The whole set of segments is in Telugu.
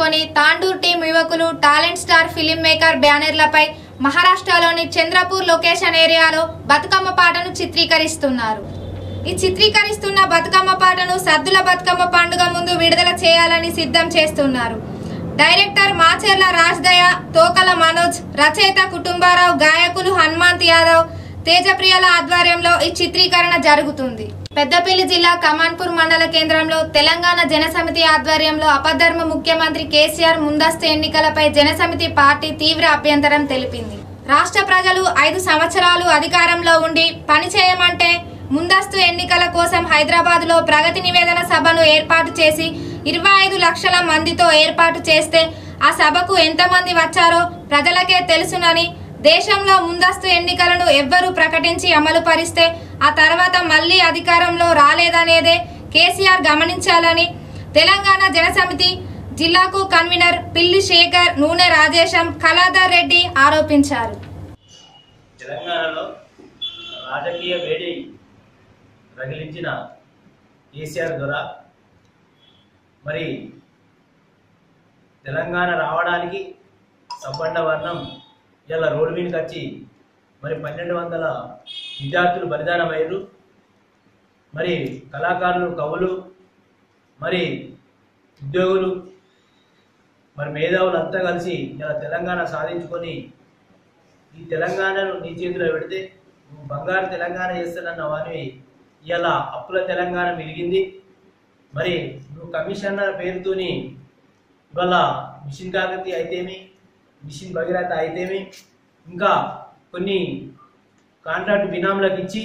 పురస్కరించుకొని తాండూర్ టీం యువకులు టాలెంట్ స్టార్ ఫిలిం మేకర్ బ్యానర్లపై మహారాష్ట్రలోని చంద్రపూర్ లొకేషన్ ఏరియాలో బతుకమ్మ పాటను చిత్రీకరిస్తున్నారు. ఈ చిత్రీకరిస్తున్న బతుకమ్మ పాటను సద్దుల బతుకమ్మ పండుగ ముందు విడుదల చేయాలని సిద్ధం చేస్తున్నారు. డైరెక్టర్ మాచెర్ల రాజ్దయ, తోకల మనోజ్, రచయిత కుటుంబారావు, గాయకులు హనుమంత్ యాదవ్, తేజప్రియల ఆధ్వర్యంలో ఈ చిత్రీకరణ జరుగుతుంది. పెద్దపల్లి జిల్లా కమాన్పూర్ మండల కేంద్రంలో తెలంగాణ జనసమితి ఆధ్వర్యంలో అపధర్మ ముఖ్యమంత్రి కేసీఆర్ ముందస్తు ఎన్నికలపై జనసమితి పార్టీ తీవ్ర అభ్యంతరం తెలిపింది. రాష్ట్ర ప్రజలు 5 సంవత్సరాలు అధికారంలో ఉండి పనిచేయమంటే ముందస్తు ఎన్నికల కోసం హైదరాబాద్ లో ప్రగతి నివేదన సభను ఏర్పాటు చేసి 25 లక్షల మందితో ఏర్పాటు చేస్తే ఆ సభకు ఎంతమంది వచ్చారో ప్రజలకే తెలుసునని, దేశంలో ముందస్తు ఎన్నికలను ఎవ్వరూ ప్రకటించి అమలు పరిస్తే ఆ తర్వాత మళ్లీ అధికారంలో రాలేదనేదే కేసీఆర్ గమనించాలని తెలంగాణ జనసమితి జిల్లాకు కన్వీనర్ పిల్లి శేఖర్, నూనె రాజేశం, కళాధర్ రెడ్డి ఆరోపించారు. తెలంగాణలో రాజకీయ వేడి రగిలించిన కేసీఆర్ ద్వారా మరి తెలంగాణ రావడానికి సబ్బండ వర్ణం ఇలా రోడ్డు మీదకి వచ్చి మరి 1200 విద్యార్థులు బలిదానమయ్యారు. మరి కళాకారులు, కవులు, మరి ఉద్యోగులు, మరి మేధావులు అంతా కలిసి ఇలా తెలంగాణ సాధించుకొని ఈ తెలంగాణను నీ చేతిలో పెడితే నువ్వు బంగారు తెలంగాణ చేస్తానన్న వానివి ఇలా అప్పుల తెలంగాణ మిగిలింది. మరి నువ్వు కమిషనర్ పేరుతోని ఇవాళ మిషన్ కాకతి అయితేమి, మిషన్ భగీరథ అయితేమి, ఇంకా కొన్ని కాంట్రాక్ట్ బినాములకు ఇచ్చి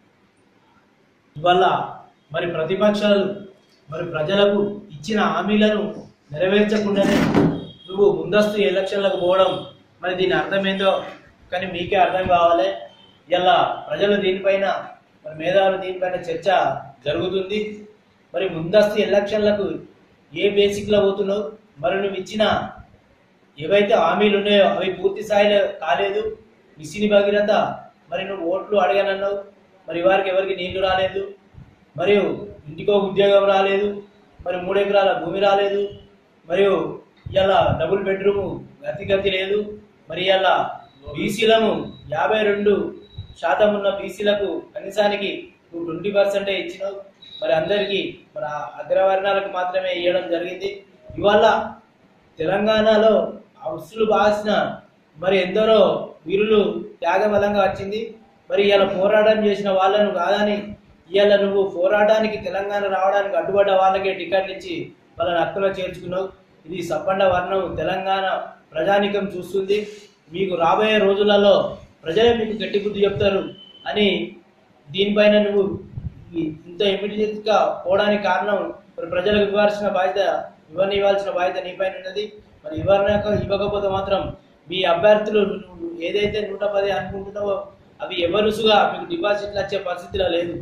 ఇవాళ మరి ప్రతిపక్షాలు మరి ప్రజలకు ఇచ్చిన హామీలను నెరవేర్చకుండానే నువ్వు ముందస్తు ఎలక్షన్లకు పోవడం మరి దీని అర్థమేందో కానీ మీకే అర్థం కావాలి. ఇలా ప్రజలు దీనిపైన మరి మేధావులు దీనిపైన చర్చ జరుగుతుంది. మరి ముందస్తు ఎలక్షన్లకు ఏ బేసిక్లో పోతున్నావు, మరి నువ్వు ఇచ్చిన ఏవైతే హామీలు ఉన్నాయో అవి పూర్తి స్థాయిలో కాలేదు. మిషన్ భగీరథ మరి నువ్వు ఓట్లు అడగనన్నావు, మరి వారికి ఎవరికి నీళ్లు రాలేదు, మరియు ఇంటికో ఉద్యోగం రాలేదు, మరి 3 ఎకరాల భూమి రాలేదు, మరియు ఇలా డబుల్ బెడ్రూమ్ గతి లేదు. మరి ఇలా బీసీలను 52% ఉన్న బీసీలకు కనీసానికి నువ్వు 20% ఇచ్చినావు. మరి అందరికీ మరి అగ్రవర్ణాలకు మాత్రమే ఇవ్వడం జరిగింది. ఇవాళ తెలంగాణలో అవసరం బాసిన మరి ఎందరో వీరులు త్యాగబలంగా వచ్చింది. మరి ఇలా పోరాటం చేసిన వాళ్ళను కాదని ఇవాళ నువ్వు పోరాటానికి తెలంగాణ రావడానికి అడ్డుపడ్డ వాళ్ళకే టికెట్లు ఇచ్చి వాళ్ళని హక్కులో చేర్చుకున్నావు. ఇది సబ్బండ వర్ణం తెలంగాణ ప్రజానికం చూస్తుంది. మీకు రాబోయే రోజులలో ప్రజలే మీకు గట్టి బుద్ధి చెప్తారు అని దీనిపైన నువ్వు ఇంత ఇమీడియట్గా పోవడానికి కారణం మరి ప్రజలకు ఇవ్వాల్సిన బాధ్యత నీపైన ఉన్నది. మరి ఇవ్వకపోతే మాత్రం మీ అభ్యర్థులు నువ్వు ఏదైతే 110 అనుకుంటున్నావో అవి ఎవరుసుగా మీకు డిపాజిట్లు వచ్చే పరిస్థితిలో లేదు.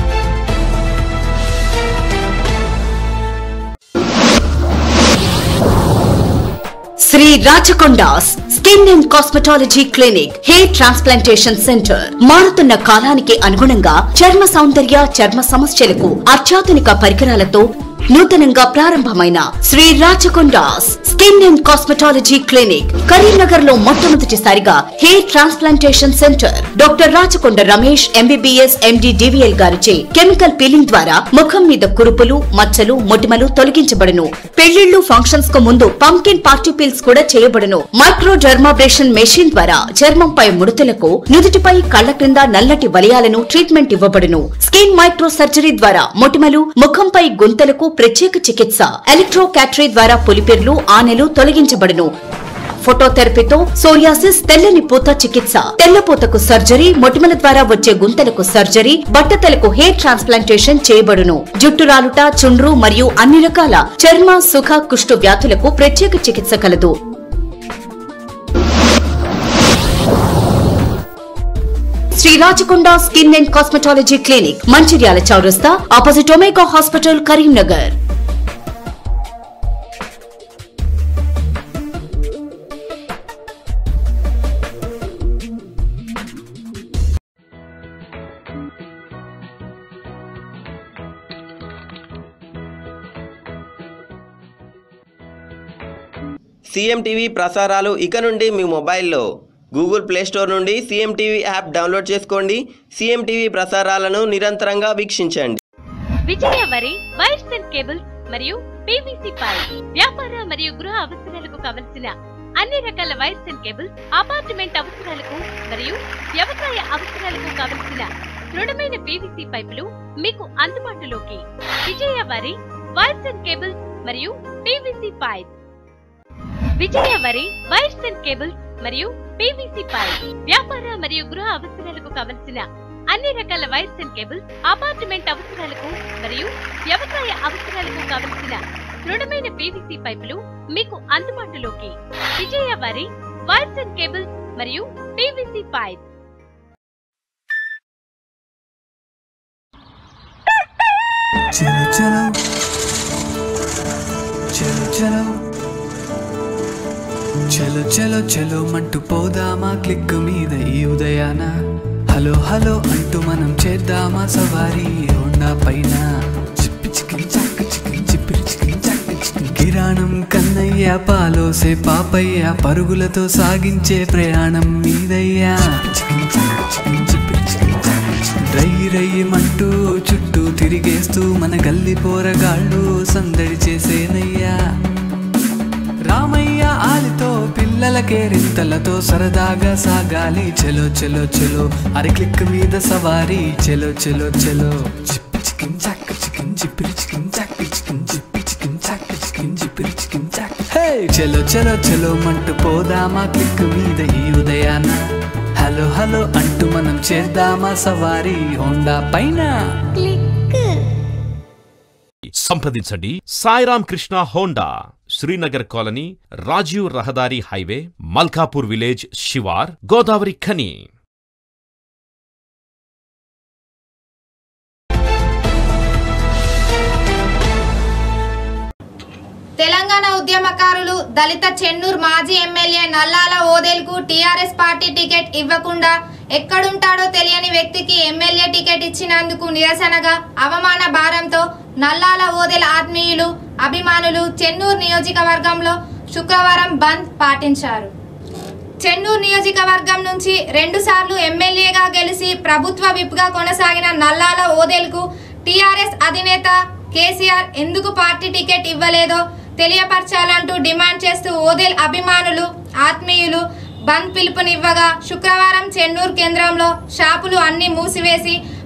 Shri Rachakonda's skin and cosmetology clinic, hair transplantation centre. మారుతున్న కాలానికి అనుగుణంగా చర్మ సౌందర్య, చర్మ సమస్యలకు అత్యాధునిక పరికరాలతో నూతనంగా ప్రారంభమైన Shri Rachakonda's skin and cosmetology clinic Karimnagar లో మొట్టమొదటిసారిగా hair transplantation centre. Doctor Rachakonda Ramesh MBBS MD DVL గారిచే కెమికల్ పీలింగ్ ద్వారా ముఖం మీద కురుపులు, మచ్చలు, మొటిమలు తొలగించబడును. పెళ్లిళ్లు, ఫంక్షన్స్ కు ముందు పంకిన్ పార్టీ పీల్స్ కూడా చేయబడును. మైక్రో డర్మాబ్రేషన్ మెషిన్ ద్వారా చర్మంపై ముడతలకు, నుదుటిపై, కళ్ల క్రింద నల్లటి వలయాలను ట్రీట్మెంట్ ఇవ్వబడును. స్కిన్ మైక్రో సర్జరీ ద్వారా మొటిమలు, ముఖంపై గుంతలకు ప్రత్యేక చికిత్స. ఎలక్ట్రో క్యాటరీ ద్వారా పులిపిర్లు, ఆనెలు తొలగించబడును. ఫోటోథెరపీతో సోరియాసిస్, తెల్లని పూత చికిత్స, తెల్లపూతకు సర్జరీ, మొటిమల ద్వారా వచ్చే గుంతలకు సర్జరీ, బట్టతలకు హెయిర్ ట్రాన్స్ప్లాంటేషన్ చేయబడును. జుట్టు రాలుట, చుండ్రు మరియు అన్ని రకాల చర్మ, సుఖ, కుష్టు వ్యాధులకు ప్రత్యేక చికిత్స కలదు. Shri Rachakonda skin and cosmetology clinic, Mancherial చౌరస్తా, opposite Omega hospital, Karimnagar. CM TV ప్రసారాలు ఇక నుండి మీ మొబైల్లో గూగుల్ ప్లే స్టోర్ నుండి సీఎం టీవీ యాప్ డౌన్లోడ్ చేసుకోండి. సీఎం టీవీ ప్రసారాలను నిరంతరంగా వీక్షించండి. Vijaya Vari wires and cables మరియు పీవీసీ పైప్ వ్యాపార మరియు గృహ అవసరాలకు కావలసిన అన్ని రకాల వైర్స్ అండ్ కేబుల్స్, అపార్ట్మెంట్ అవసరాలకు మరియు వ్యవసాయ అవసరాలకు కావలసిన దృఢమైన పీవీసీ పైపులు మీకు అందుబాటులోకి. Vijaya Vari wires and cables మరియు PVC pipe. Vijaya Vari wires and cables మరియు పీవీసీ పైప్ వ్యాపార మరియు గృహ అవసరాలకు కావలసిన అన్ని రకాల వైర్స్ అండ్ కేబుల్స్, అపార్ట్మెంట్ అవసరాలకు మరియు వ్యవసాయ అవసరాలకు కావలసిన దృఢమైన పీవీసీ పైపులు మీకు అందుబాటులోకి. Vijaya Vari wires and cables మరియు పీవీసీ పైప్. చలో చలో చలో చలో చలో చలో చలో మంటూ పోదామా క్లిక్ మీద ఈ ఉదయాన. హలో హలో అంటూ మనం చేద్దామా సవారీ హోండా పైన. చిప్పి చికిన్ చక్క చికిన్ చిప్పిరి చికిన్ చక్క చికిన్. కిరాణం కన్నయ్య పాలోసే పాపయ్య పరుగులతో సాగించే ప్రయాణం మీదయ్యా. చికిన్ చక్క చికిన్ చిప్పిరి చికిన్ చక్క చికిన్. రై రయ్యమంటూ చుట్టూ తిరిగేస్తూ మన గల్లి పోరగాళ్ళు సందడి చేసేనయ్యా. రామయ్య ఆలితో పిల్లల కేరింతలతో సరదాగా సాగాలి. చలో చలో చలో అరి క్లిక్ మీద సవారీ. చలో చలో చలో చిప్పి చికిన్ చాక్ చికిన్ చిప్పిరి చికిన్ చాక్ చికిన్ చిప్పి చికిన్ చాక్ చికిన్ చిప్పిరి చికిన్ చాక్. హే చలో చలో చలో మంటూ పోదామా క్లిక్ మీద ఈ ఉదయాన. హలో హలో అంటూ మనం చేద్దామా సవారీ హోండా పైన. సంప్రదించండి సాయిరామ్ కృష్ణ హోండా, శ్రీనగర్ కాలనీ, రాజీవ్ రహదారి హైవే, మల్కాపూర్ విలేజ్, శివార్, గోదావరి ఖని. తెలంగాణ ఉద్యమకారులు దళిత చెన్నూరు మాజీ ఎమ్మెల్యే నల్లాల ఓదేల్కు టీఆర్ఎస్ పార్టీ టికెట్ ఇవ్వకుండా ఎక్కడుంటాడో తెలియని వ్యక్తికి ఎమ్మెల్యే టికెట్ ఇచ్చినందుకు నిరసనగా అవమాన భారంతో నల్లాల ఓదెల ఆత్మీయులు, అభిమానులు చెన్నూరు నియోజకవర్గంలో శుక్రవారం బంద్ పాటించారు. చెన్నూరు నియోజకవర్గం నుంచి 2 సార్లు ఎమ్మెల్యేగా గెలిచి ప్రభుత్వ విప్గా కొనసాగిన నల్లాల ఓదెల్కు టీఆర్ఎస్ అధినేత కేసీఆర్ ఎందుకు పార్టీ టికెట్ ఇవ్వలేదో తెలియపరచాలంటూ డిమాండ్ చేస్తూ ఓదెల్ అభిమానులు, ఆత్మీయులు బంద్ పిలుపునివ్వగా శుక్రవారం చెన్నూరు కేంద్రంలో షాపులు అన్ని మూసివేసి